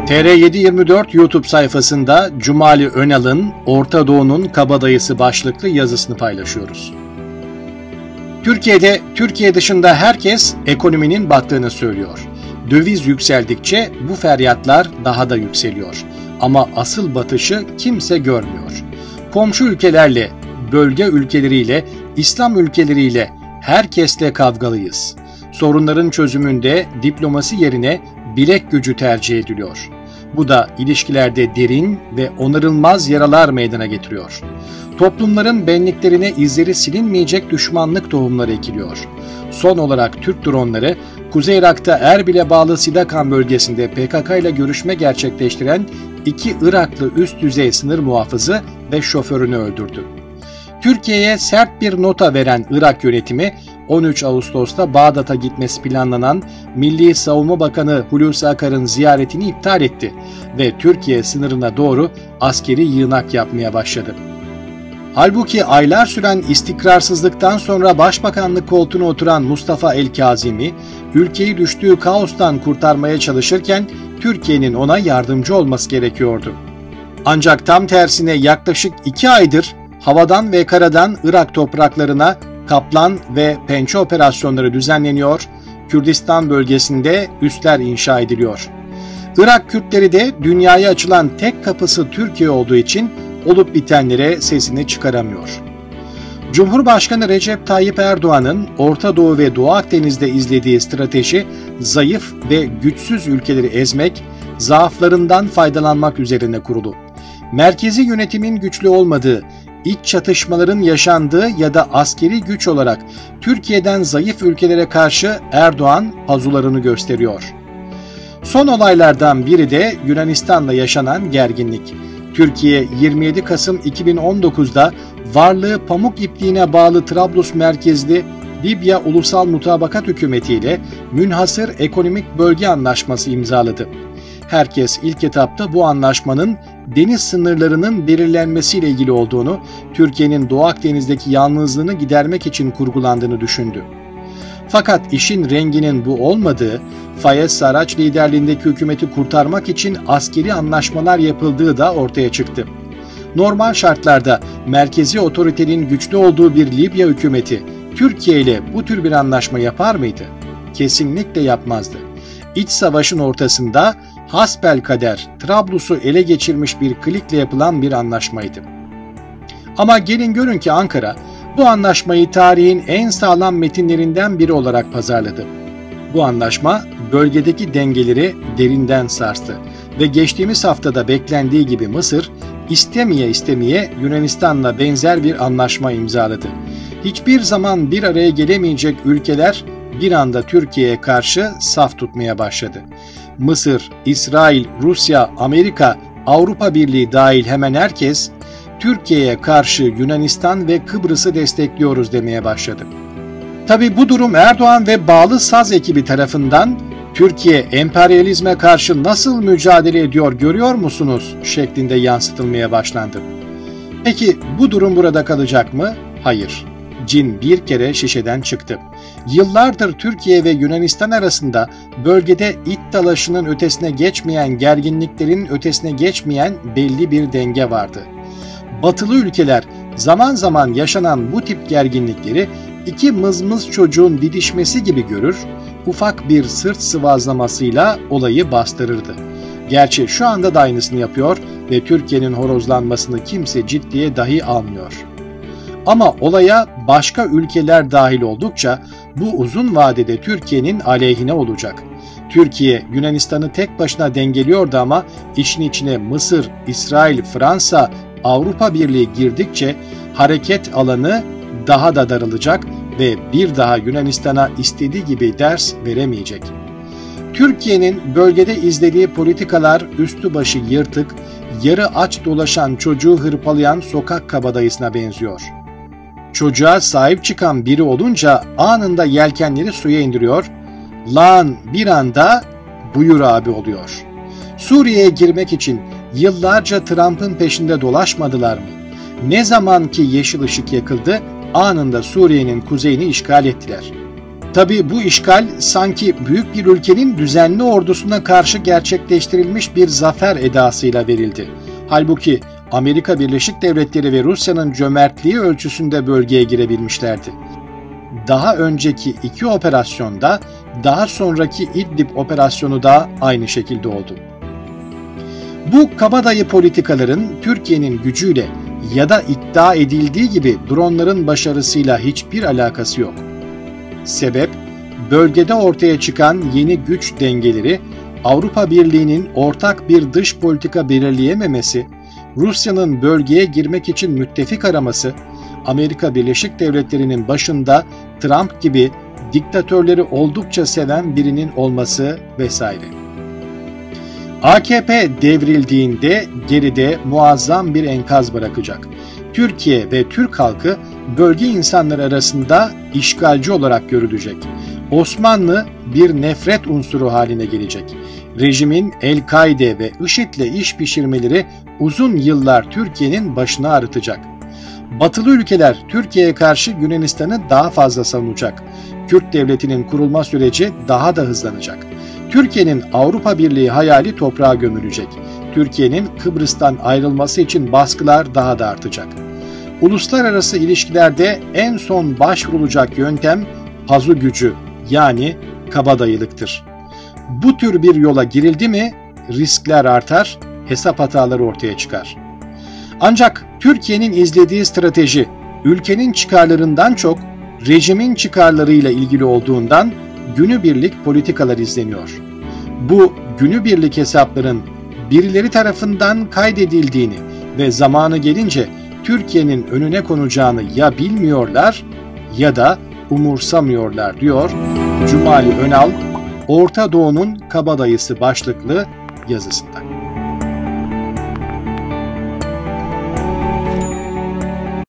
TR724 YouTube sayfasında Cumali Önal'ın Orta Doğu'nun Kabadayısı başlıklı yazısını paylaşıyoruz. Türkiye dışında herkes ekonominin battığını söylüyor. Döviz yükseldikçe bu feryatlar daha da yükseliyor. Ama asıl batışı kimse görmüyor. Komşu ülkelerle, bölge ülkeleriyle, İslam ülkeleriyle herkesle kavgalıyız. Sorunların çözümünde diplomasi yerine bilek gücü tercih ediliyor. Bu da ilişkilerde derin ve onarılmaz yaralar meydana getiriyor. Toplumların benliklerine izleri silinmeyecek düşmanlık tohumları ekiliyor. Son olarak Türk dronları, Kuzey Irak'ta Erbil'e bağlı Sidakan bölgesinde PKK ile görüşme gerçekleştiren 2 Iraklı üst düzey sınır muhafızı ve şoförünü öldürdü. Türkiye'ye sert bir nota veren Irak yönetimi, 13 Ağustos'ta Bağdat'a gitmesi planlanan Milli Savunma Bakanı Hulusi Akar'ın ziyaretini iptal etti ve Türkiye sınırına doğru askeri yığınak yapmaya başladı. Halbuki aylar süren istikrarsızlıktan sonra başbakanlık koltuğuna oturan Mustafa El-Kazimi, ülkeyi düştüğü kaostan kurtarmaya çalışırken Türkiye'nin ona yardımcı olması gerekiyordu. Ancak tam tersine yaklaşık 2 aydır havadan ve karadan Irak topraklarına Kaplan ve Pençe operasyonları düzenleniyor, Kürdistan bölgesinde üsler inşa ediliyor. Irak Kürtleri de dünyaya açılan tek kapısı Türkiye olduğu için olup bitenlere sesini çıkaramıyor. Cumhurbaşkanı Recep Tayyip Erdoğan'ın Orta Doğu ve Doğu Akdeniz'de izlediği strateji zayıf ve güçsüz ülkeleri ezmek, zaaflarından faydalanmak üzerine kurulu. Merkezi yönetimin güçlü olmadığı, iç çatışmaların yaşandığı ya da askeri güç olarak Türkiye'den zayıf ülkelere karşı Erdoğan pazularını gösteriyor. Son olaylardan biri de Yunanistan'la yaşanan gerginlik. Türkiye 27 Kasım 2019'da varlığı pamuk ipliğine bağlı Trablus merkezli Libya Ulusal Mutabakat Hükümeti ile münhasır ekonomik bölge anlaşması imzaladı. Herkes ilk etapta bu anlaşmanın deniz sınırlarının belirlenmesiyle ilgili olduğunu, Türkiye'nin Doğu Akdeniz'deki yalnızlığını gidermek için kurgulandığını düşündü. Fakat işin renginin bu olmadığı, Fayez Sarraç liderliğindeki hükümeti kurtarmak için askeri anlaşmalar yapıldığı da ortaya çıktı. Normal şartlarda merkezi otoritenin güçlü olduğu bir Libya hükümeti Türkiye ile bu tür bir anlaşma yapar mıydı? Kesinlikle yapmazdı. İç savaşın ortasında hasbelkader Trablus'u ele geçirmiş bir klikle yapılan bir anlaşmaydı. Ama gelin görün ki Ankara bu anlaşmayı tarihin en sağlam metinlerinden biri olarak pazarladı. Bu anlaşma bölgedeki dengeleri derinden sarstı ve geçtiğimiz haftada beklendiği gibi Mısır istemeye Yunanistan'la benzer bir anlaşma imzaladı. Hiçbir zaman bir araya gelemeyecek ülkeler bir anda Türkiye'ye karşı saf tutmaya başladı. Mısır, İsrail, Rusya, Amerika, Avrupa Birliği dahil hemen herkes Türkiye'ye karşı Yunanistan ve Kıbrıs'ı destekliyoruz demeye başladı. Tabii bu durum Erdoğan ve bağlı saz ekibi tarafından Türkiye emperyalizme karşı nasıl mücadele ediyor görüyor musunuz şeklinde yansıtılmaya başlandı. Peki bu durum burada kalacak mı? Hayır. Cin bir kere şişeden çıktı. Yıllardır Türkiye ve Yunanistan arasında bölgede it dalaşının ötesine geçmeyen, gerginliklerin ötesine geçmeyen belli bir denge vardı. Batılı ülkeler zaman zaman yaşanan bu tip gerginlikleri 2 mızmız çocuğun didişmesi gibi görür, ufak bir sırt sıvazlamasıyla olayı bastırırdı. Gerçi şu anda da aynısını yapıyor ve Türkiye'nin horozlanmasını kimse ciddiye dahi almıyor. Ama olaya başka ülkeler dahil oldukça bu uzun vadede Türkiye'nin aleyhine olacak. Türkiye Yunanistan'ı tek başına dengeliyordu ama işin içine Mısır, İsrail, Fransa, Avrupa Birliği girdikçe hareket alanı daha da daralacak ve bir daha Yunanistan'a istediği gibi ders veremeyecek. Türkiye'nin bölgede izlediği politikalar üstü başı yırtık, yarı aç dolaşan çocuğu hırpalayan sokak kabadayısına benziyor. Çocuğa sahip çıkan biri olunca anında yelkenleri suya indiriyor, lan bir anda buyur abi oluyor. Suriye'ye girmek için yıllarca Trump'ın peşinde dolaşmadılar mı? Ne zaman ki yeşil ışık yakıldı, anında Suriye'nin kuzeyini işgal ettiler. Tabii bu işgal sanki büyük bir ülkenin düzenli ordusuna karşı gerçekleştirilmiş bir zafer edasıyla verildi. Halbuki Amerika Birleşik Devletleri ve Rusya'nın cömertliği ölçüsünde bölgeye girebilmişlerdi. Daha önceki iki operasyonda, daha sonraki İdlib operasyonu da aynı şekilde oldu. Bu kabadayı politikaların Türkiye'nin gücüyle ya da iddia edildiği gibi dronların başarısıyla hiçbir alakası yok. Sebep, bölgede ortaya çıkan yeni güç dengeleri, Avrupa Birliği'nin ortak bir dış politika belirleyememesi, Rusya'nın bölgeye girmek için müttefik araması, Amerika Birleşik Devletleri'nin başında Trump gibi diktatörleri oldukça seven birinin olması vesaire. AKP devrildiğinde geride muazzam bir enkaz bırakacak. Türkiye ve Türk halkı bölge insanları arasında işgalci olarak görülecek. Osmanlı bir nefret unsuru haline gelecek. Rejimin El-Kaide ve IŞİD'le iş pişirmeleri uzun yıllar Türkiye'nin başını ağrıtacak. Batılı ülkeler Türkiye'ye karşı Yunanistan'ı daha fazla savunacak. Kürt devletinin kurulma süreci daha da hızlanacak. Türkiye'nin Avrupa Birliği hayali toprağa gömülecek. Türkiye'nin Kıbrıs'tan ayrılması için baskılar daha da artacak. Uluslararası ilişkilerde en son başvurulacak yöntem pazu gücü yani kabadayılıktır. Bu tür bir yola girildi mi riskler artar, hesap hataları ortaya çıkar. Ancak Türkiye'nin izlediği strateji ülkenin çıkarlarından çok rejimin çıkarlarıyla ilgili olduğundan günübirlik politikalar izleniyor. Bu günübirlik hesapların birileri tarafından kaydedildiğini ve zamanı gelince Türkiye'nin önüne konacağını ya bilmiyorlar ya da umursamıyorlar diyor Cumali Önal, Orta Doğu'nun kabadayısı başlıklı yazısında.